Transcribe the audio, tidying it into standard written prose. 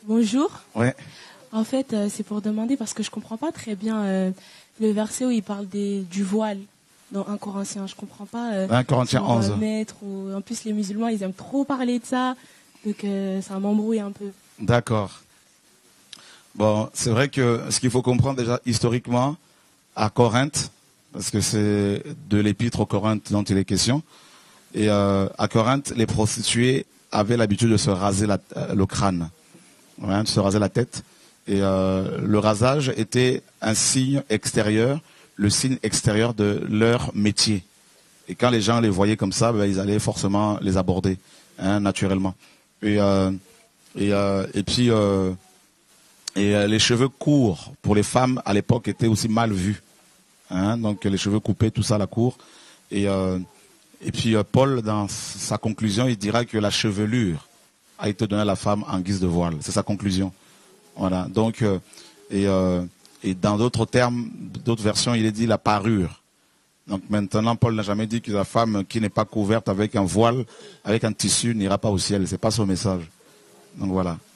Bonjour. Ouais. En fait, c'est pour demander, parce que je comprends pas très bien le verset où il parle du voile dans 1 Corinthiens. Je comprends pas. 1 Corinthiens 11. En plus, les musulmans, ils aiment trop parler de ça, donc ça m'embrouille un peu. D'accord. Bon, c'est vrai que ce qu'il faut comprendre déjà historiquement, à Corinthe, parce que c'est de l'épître aux Corinthes dont il est question, et à Corinthe, les prostituées avaient l'habitude de se raser le crâne, ouais, de se raser la tête. Et le rasage était un signe extérieur, le signe extérieur de leur métier. Et quand les gens les voyaient comme ça, ben, ils allaient forcément les aborder, hein, naturellement. Et puis les cheveux courts pour les femmes à l'époque étaient aussi mal vus, hein, donc les cheveux coupés, tout ça à la cour. Et puis Paul, dans sa conclusion, il dira que la chevelure a été donnée à la femme en guise de voile. C'est sa conclusion. Voilà. Donc et dans d'autres termes, d'autres versions, il est dit la parure. Donc maintenant, Paul n'a jamais dit que la femme qui n'est pas couverte avec un voile, avec un tissu, n'ira pas au ciel. C'est pas son message. Donc voilà.